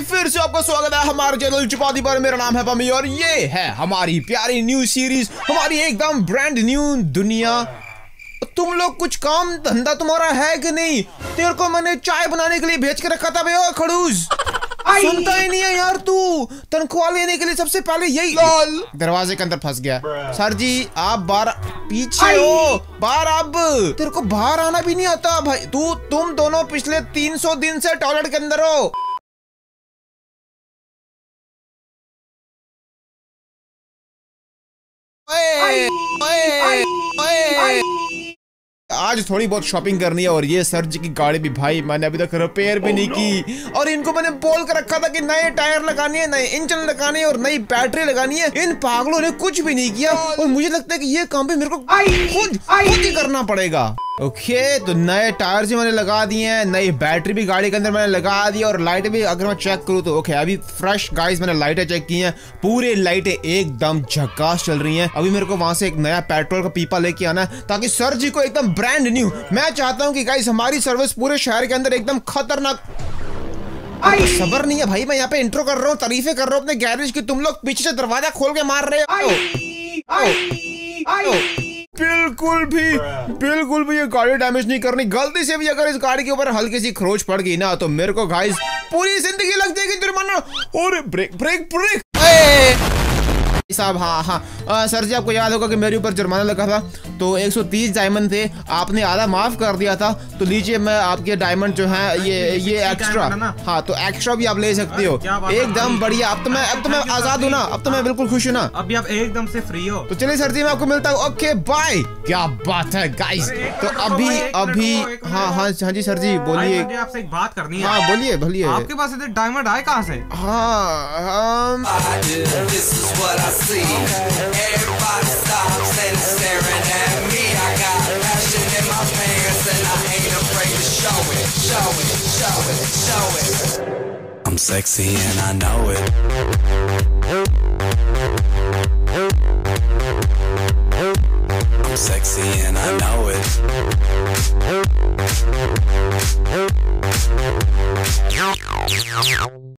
फिर से आपका स्वागत है हमारे चैनल चपाती पर। मेरा नाम है पमी और ये है हमारी प्यारी न्यू सीरीज, हमारी एकदम ब्रांड न्यू दुनिया। तुम लोग कुछ काम धंधा तुम्हारा है कि नहीं? तेरे को मैंने चाय बनाने के लिए भेज के रखा था बे। ओ खड़ूस, सुनता ही नहीं है यार तू। तनख्वाह लेने के लिए सबसे पहले यही दरवाजे के अंदर फंस गया। सर जी आप बाहर पीछे हो, बाहर। अब तेरे को बाहर आना भी नहीं आता भाई। तुम दोनों पिछले 300 दिन से टॉयलेट के अंदर हो। आज थोड़ी बहुत शॉपिंग करनी है और ये सर जी की गाड़ी भी भाई मैंने अभी तक रिपेयर भी नहीं की। और इनको मैंने बोल कर रखा था कि नए टायर लगाने हैं, नए इंजन लगाने हैं और नई बैटरी लगानी है। इन पागलों ने कुछ भी नहीं किया और मुझे लगता है कि ये काम भी मेरे को खुद ही करना पड़ेगा। ओके, तो नए टायर भी मैंने लगा दिए हैं, नई बैटरी भी गाड़ी के अंदर मैंने लगा दी और लाइट भी अगर मैं चेक करूँ तो ओके अभी फ्रेश गाइस मैंने लाइटें चेक की हैं। पूरे लाइटें एकदम झकास चल रही हैं। अभी मेरे को वहां से एक नया पेट्रोल का पीपा लेके आना है ताकि सर जी को एकदम ब्रांड न्यू। मैं चाहता हूँ कि गाइस हमारी सर्विस पूरे शहर के अंदर एकदम खतरनाक। सबर नहीं है भाई, मैं यहाँ पे इंट्रो कर रहा हूँ, तारीफें कर रहा हूँ अपने गैरेज की। तुम लोग पीछे से दरवाजा खोल के मार रहे हो। बिल्कुल भी ये गाड़ी डैमेज नहीं करनी। गलती से भी अगर इस गाड़ी के ऊपर हल्की सी खरोच पड़ गई ना तो मेरे को गाइस पूरी जिंदगी लग जाएगी जुर्माना। और ब्रेक ब्रेक ब्रेक साहब। हाँ सर जी आपको याद होगा कि मेरे ऊपर जुर्माना लगा था तो 130 डायमंड थे, आपने आधा माफ कर दिया था। तो लीजिए मैं आपके डायमंड जो है ये एक्स्ट्रा। हाँ तो एक्स्ट्रा भी आप ले सकते हो। एकदम बढ़िया। अब तो मैं आजाद हूँ ना, अब तो मैं बिल्कुल खुश हूँ ना। अभी आप एकदम से फ्री हो। तो चलिए सर जी मैं आपको मिलता हूँ। Okay bye. क्या बात है गाइस। तो अभी हाँ जी सर जी बोलिए। आपसे एक बात करनी है। हाँ बोलिए। आपके पास इतने डायमंड आए कहाँ से? Everybody stops and is staring at me. I got passion in my pants and I ain't afraid to show it. I'm sexy and I know it. I'm sexy and I know it.